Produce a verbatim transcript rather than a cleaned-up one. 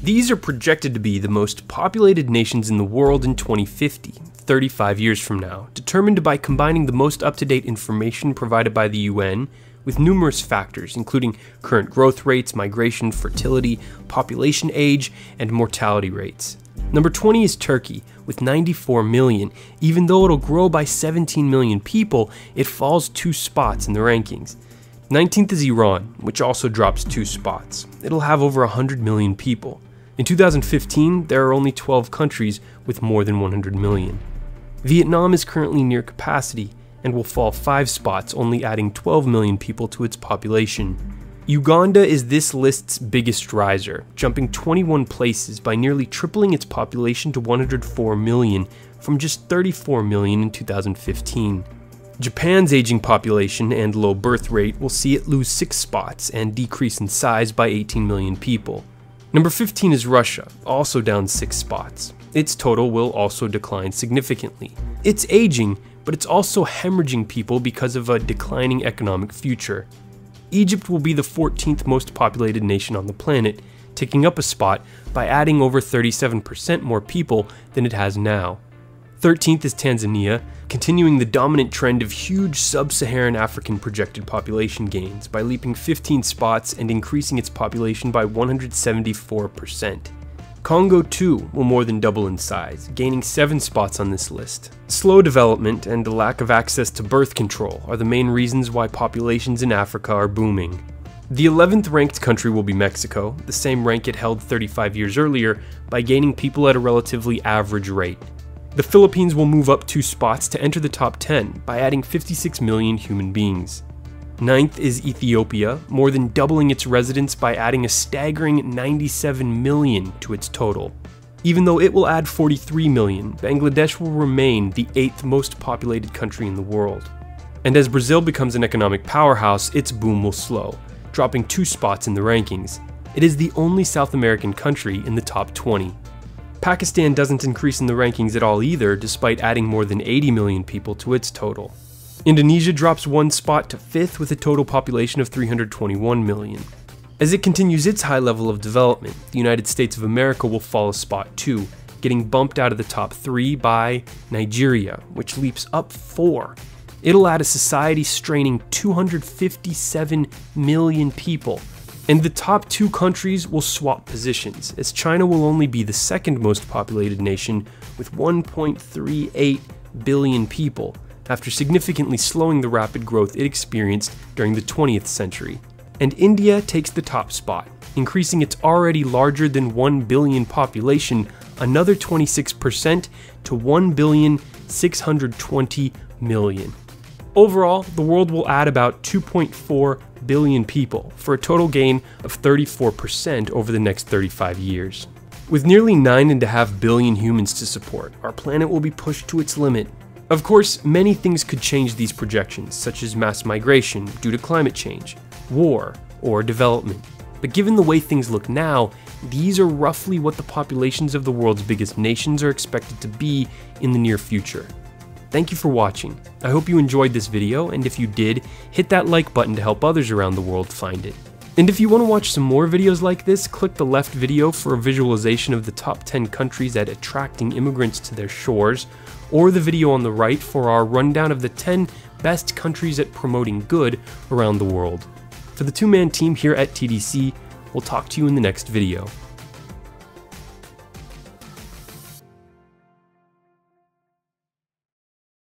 These are projected to be the most populated nations in the world in twenty fifty, thirty-five years from now, determined by combining the most up-to-date information provided by the U N with numerous factors, including current growth rates, migration, fertility, population age, and mortality rates. Number twenty is Turkey, with ninety-four million. Even though it'll grow by seventeen million people, it falls two spots in the rankings. nineteenth is Iran, which also drops two spots. It'll have over one hundred million people. In two thousand fifteen, there are only twelve countries with more than one hundred million. Vietnam is currently near capacity and will fall five spots, only adding twelve million people to its population. Uganda is this list's biggest riser, jumping twenty-one places by nearly tripling its population to one hundred four million from just thirty-four million in two thousand fifteen. Japan's aging population and low birth rate will see it lose six spots and decrease in size by eighteen million people. Number fifteen is Russia, also down six spots. Its total will also decline significantly. It's aging, but it's also hemorrhaging people because of a declining economic future. Egypt will be the fourteenth most populated nation on the planet, taking up a spot by adding over thirty-seven percent more people than it has now. thirteenth is Tanzania, continuing the dominant trend of huge sub-Saharan African projected population gains by leaping fifteen spots and increasing its population by one hundred seventy-four percent. Congo too will more than double in size, gaining seven spots on this list. Slow development and the lack of access to birth control are the main reasons why populations in Africa are booming. The eleventh ranked country will be Mexico, the same rank it held thirty-five years earlier, by gaining people at a relatively average rate. The Philippines will move up two spots to enter the top ten by adding fifty-six million human beings. Ninth is Ethiopia, more than doubling its residents by adding a staggering ninety-seven million to its total. Even though it will add forty-three million, Bangladesh will remain the eighth most populated country in the world. And as Brazil becomes an economic powerhouse, its boom will slow, dropping two spots in the rankings. It is the only South American country in the top twenty. Pakistan doesn't increase in the rankings at all either, despite adding more than eighty million people to its total. Indonesia drops one spot to fifth with a total population of three hundred twenty-one million. As it continues its high level of development, the United States of America will fall a spot too, getting bumped out of the top three by Nigeria, which leaps up four. It'll add a society straining two hundred fifty-seven million people. And the top two countries will swap positions, as China will only be the second most populated nation with one point three eight billion people, after significantly slowing the rapid growth it experienced during the twentieth century. And India takes the top spot, increasing its already larger than one billion population another twenty-six percent to one billion six hundred twenty million. Overall, the world will add about two point four billion people, for a total gain of thirty-four percent over the next thirty-five years. With nearly nine point five billion humans to support, our planet will be pushed to its limit. Of course, many things could change these projections, such as mass migration due to climate change, war, or development. But given the way things look now, these are roughly what the populations of the world's biggest nations are expected to be in the near future. Thank you for watching. I hope you enjoyed this video, and if you did, hit that like button to help others around the world find it. And if you want to watch some more videos like this, click the left video for a visualization of the top ten countries at attracting immigrants to their shores, or the video on the right for our rundown of the ten best countries at promoting good around the world. For the two-man team here at T D C, we'll talk to you in the next video.